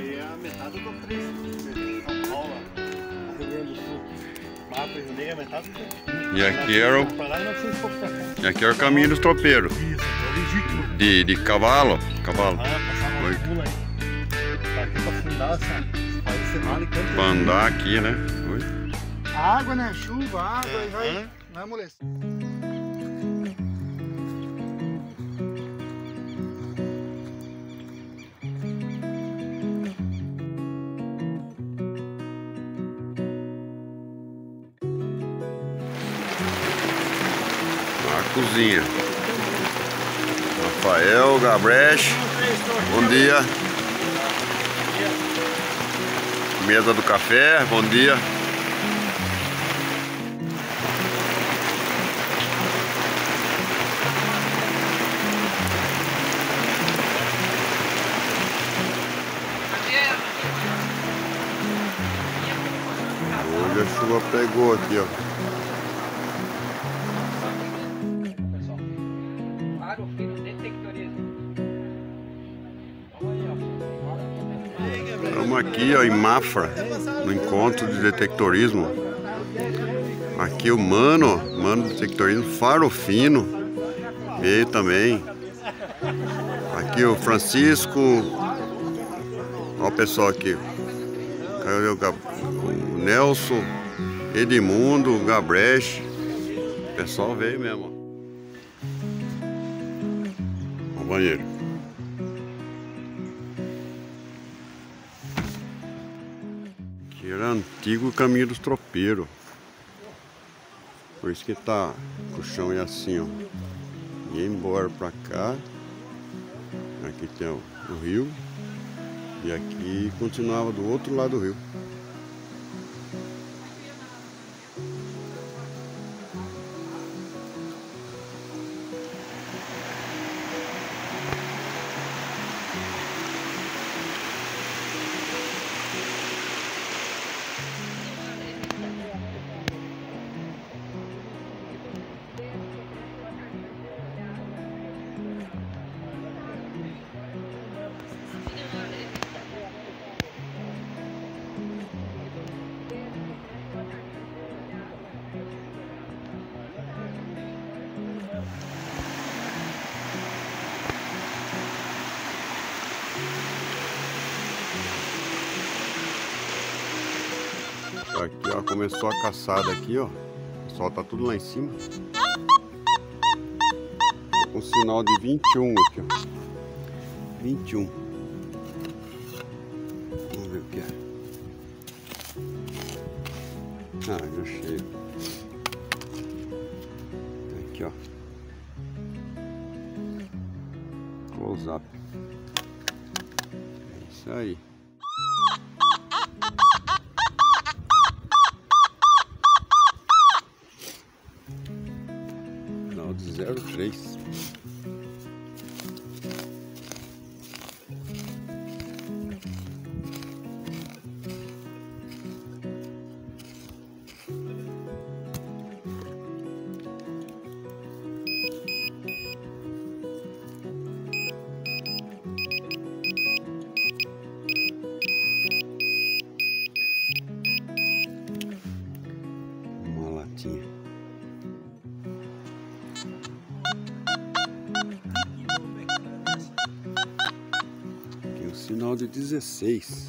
aí é a metade do preço. São Paulo, Rio Grande do Sul. Mapa Rio Negro é a metade do preço. E aqui era o... E aqui era o caminho dos tropeiros. Isso, é legítimo. De cavalo. Cavalo. Passava uma pula aí. Tá aqui pra afundar essa cenário e canta. Pra andar aqui, né? Oi. Água, né? Chuva, água e vai amolecer. A cozinha. Rafael, Gabreche. Bom dia. Mesa do café, bom dia. Hoje a chuva pegou aqui, ó. Estamos aqui, ó, em Mafra, no encontro de detectorismo. Aqui o Mano do detectorismo, Farofino, veio também. Aqui o Francisco. Olha o pessoal aqui. O Nelson, Edmundo, Gabreche. O pessoal veio mesmo. Ó. O banheiro. Aqui era antigo caminho dos tropeiros. Por isso que tá, o chão é assim, ó. E embora pra cá. Aqui tem o rio. E aqui continuava do outro lado do rio. Aqui, ó, começou a caçada aqui, ó. O pessoal tá tudo lá em cima. Tô com sinal de 21 aqui, ó. 21. Vamos ver o que é. Ah, já cheio. Aqui, ó. Close up. É isso aí. De 03. Uma latinha. Sinal de 16.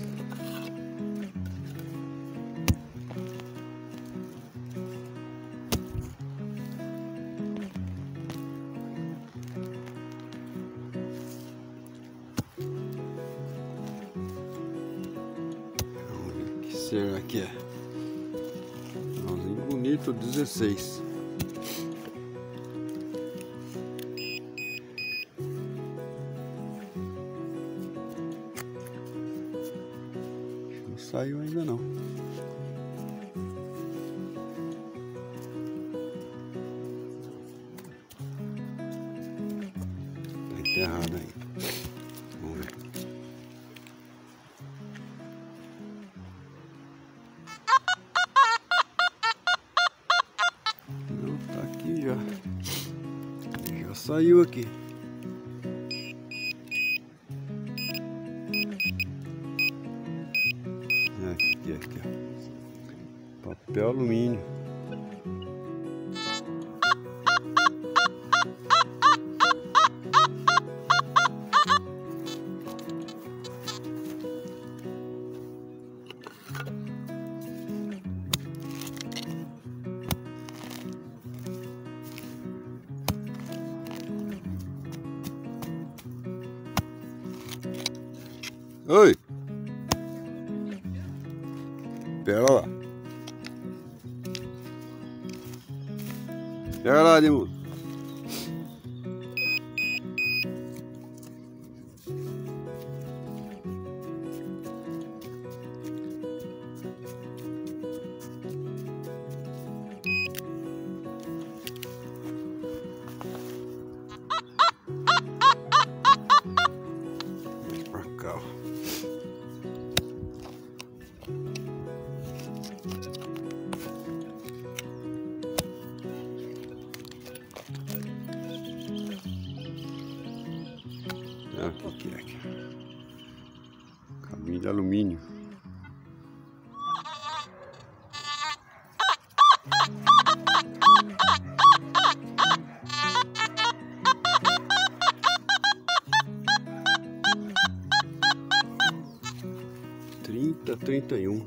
Vamos ver o que será que é. Sinalzinho bonito, 16. Não saiu ainda não. Tá enterrado aí. Vamos ver. Não, tá aqui já. Já saiu aqui. Papel alumínio. Oi! Pera lá. Pera lá, Edmundo. Vem pra cá, ó. O que é aqui? Caminho de alumínio. R$30,31.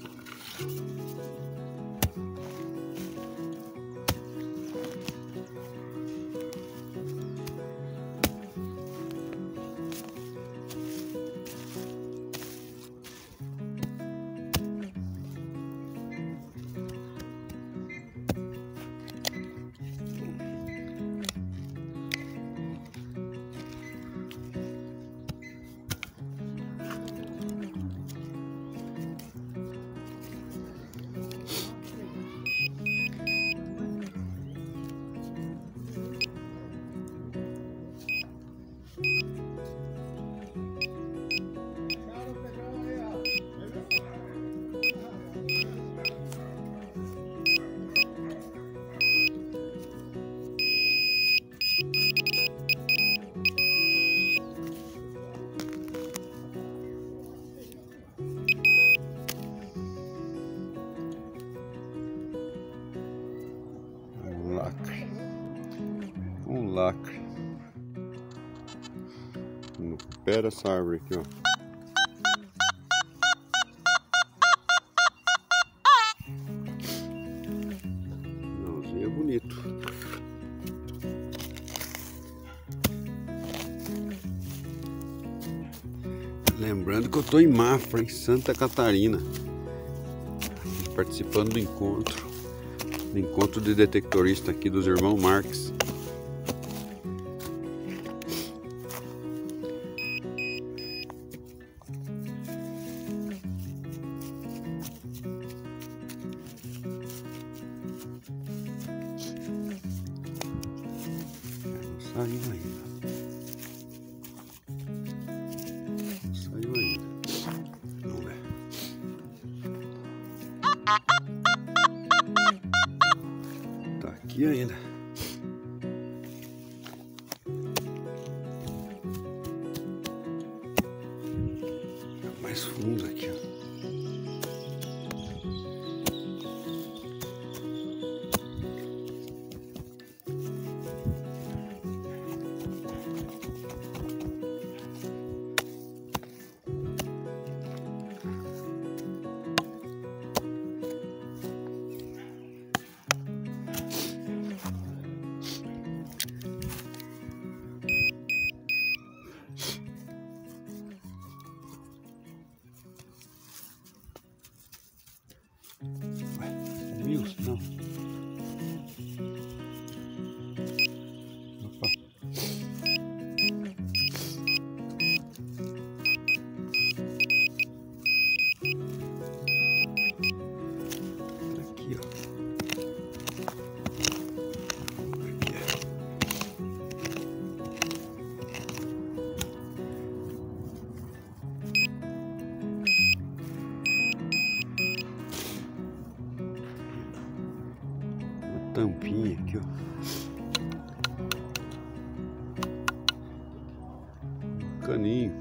Um lacre no pé dessa árvore aqui, ó. Finalzinho é bonito. Lembrando que eu tô em Mafra, em Santa Catarina, participando do encontro de detectorista aqui dos irmãos Marques. Não saiu ainda. Não saiu ainda. Vamos ver. Tá aqui ainda. Tá mais fundo aqui, ó. Sumiu, não. Opa. Aqui, ó. Aqui é. Tampinha aqui, ó. Caninho.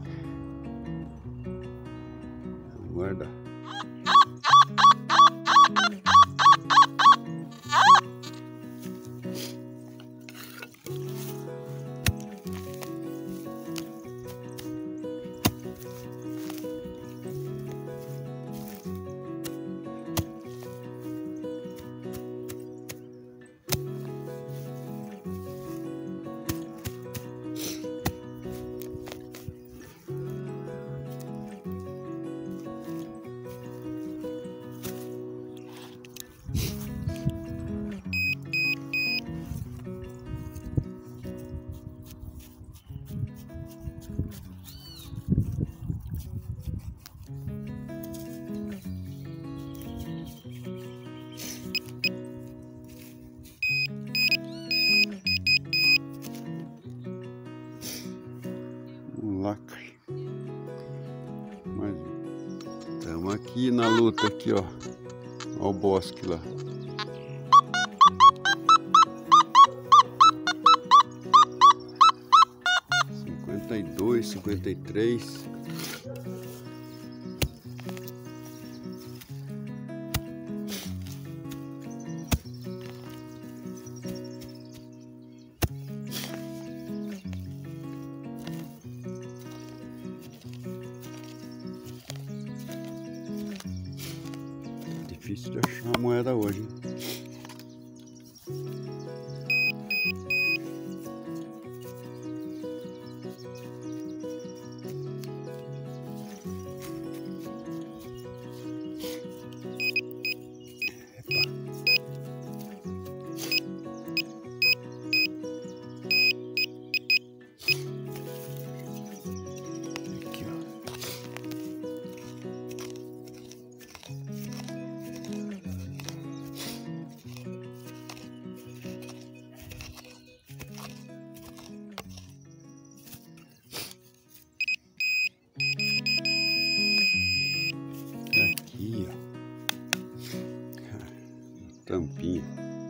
Guarda. aqui na luta aqui, ó. Olha o bosque lá. $52, $53. Difícil de achar a moeda hoje, hein? Aqui, ó. Tampinha.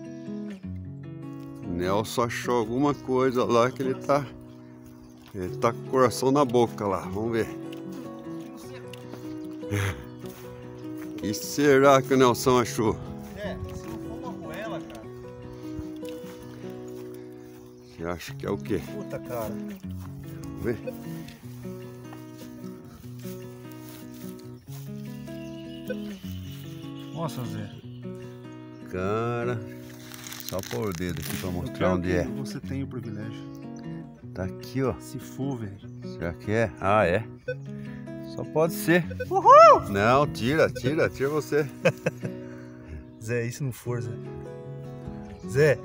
O Nelson achou alguma coisa lá que ele tá com o coração na boca lá. Vamos ver. O que será que o Nelson achou? Se não for uma moela, cara. Você acha que é o quê? Puta, cara. Vamos ver. Nossa, Zé. Cara, só pôr o dedo aqui pra mostrar onde é. Você tem o privilégio. Tá aqui, ó. Se for, velho. Será que é? Ah, é. Só pode ser. Uhul! Não, tira você. Zé, e se não for, Zé? Zé.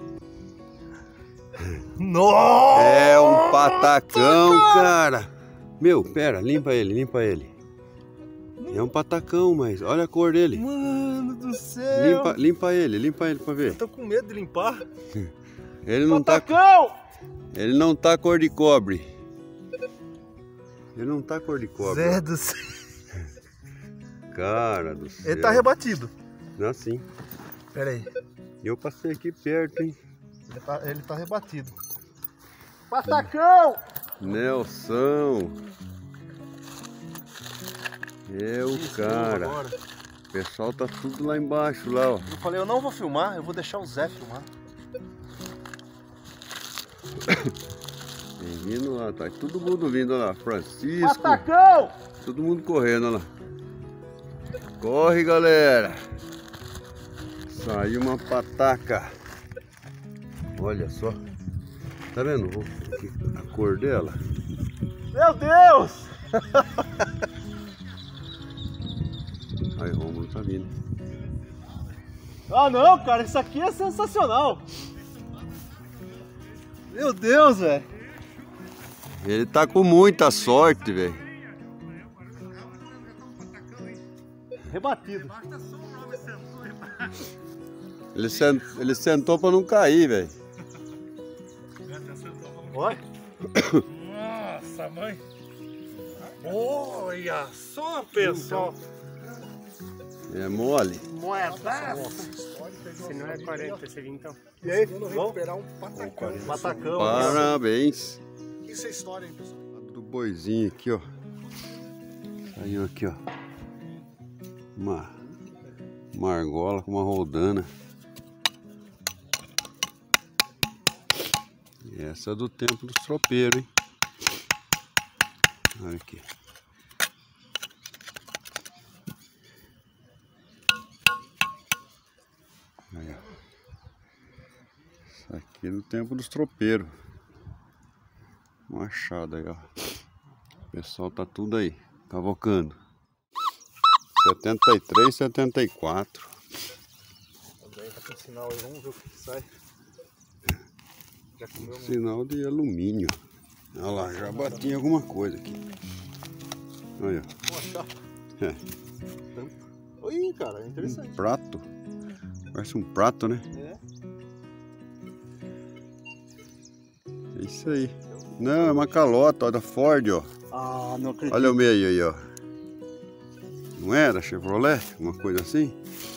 Nossa! É um patacão, cara. Meu, pera, limpa ele. É um patacão, mas olha a cor dele. Mano do céu. Limpa ele pra ver. Eu tô com medo de limpar. Ele não Patacão! Ele não tá cor de cobre. Ele não tá cor de cobre. Zé do céu. Cara do céu. Ele tá rebatido. Não, sim. Pera aí. Eu passei aqui perto, hein. Ele tá rebatido. Patacão! Nelson. É o cara. O pessoal tá tudo lá embaixo, lá, ó. Eu falei, eu não vou filmar, eu vou deixar o Zé filmar. Tem vindo lá, tá todo mundo vindo lá. Francisco. Patacão! Todo mundo correndo lá. Corre, galera. Saiu uma pataca. Olha só. Tá vendo a cor dela? Meu Deus! Aí, Rômulo tá vindo. Ah não, cara, isso aqui é sensacional. Meu Deus, velho. Ele tá com muita sorte, velho. Rebatido. Ele sentou pra não cair, velho. Olha. Nossa, mãe. Olha só, pessoal. É mole. Moedaço. Se não é 40, seria então. E aí, Vamos vamos? recuperar um patacão. Patacão. Parabéns. Isso é história, hein, pessoal? Do boizinho aqui, ó. Saiu aqui, ó. Uma argola com uma roldana. E essa é do tempo dos tropeiros, hein? Olha aqui. Aí, ó. Isso aqui é do tempo dos tropeiros. Um achado aí, ó. O pessoal tá tudo aí, cavocando. 73, 74. Também tá com sinal aí, vamos ver o que sai. Já comeu muito. Sinal de alumínio. Olha lá, já bati em alguma coisa aqui. Olha. Uma chapa. É. Oi, cara, é interessante. Um prato. Parece um prato, né? É. É isso aí. Não, é uma calota, ó, da Ford, ó. Ah, não acredito. Olha o meio aí, ó. Não era Chevrolet? Uma coisa assim?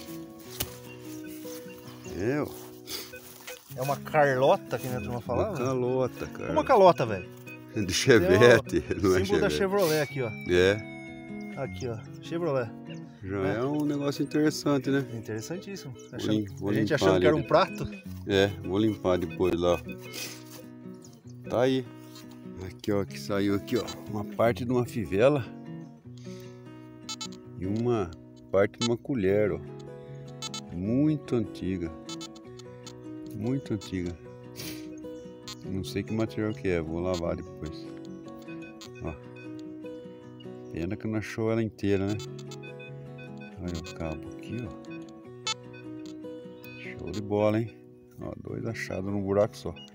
É, ó. É uma Carlota que a turma Uma falava? calota, cara. Uma calota, velho. De Chevette, não é Símbolo da Chevette. Chevrolet aqui, ó. É, Aqui, ó. Chevrolet. já é um negócio interessante, né? Interessantíssimo. Vou A gente limpar achando que era ali. um prato. É, vou limpar depois lá. Tá aí. Aqui, ó, que saiu aqui, ó. Uma parte de uma fivela e uma parte de uma colher, ó. Muito antiga. Muito antiga. Não sei que material que é, vou lavar depois. Ó. Pena que não achou ela inteira, né? Olha o cabo aqui, ó. Show de bola, hein? Ó, 2 achados num buraco só.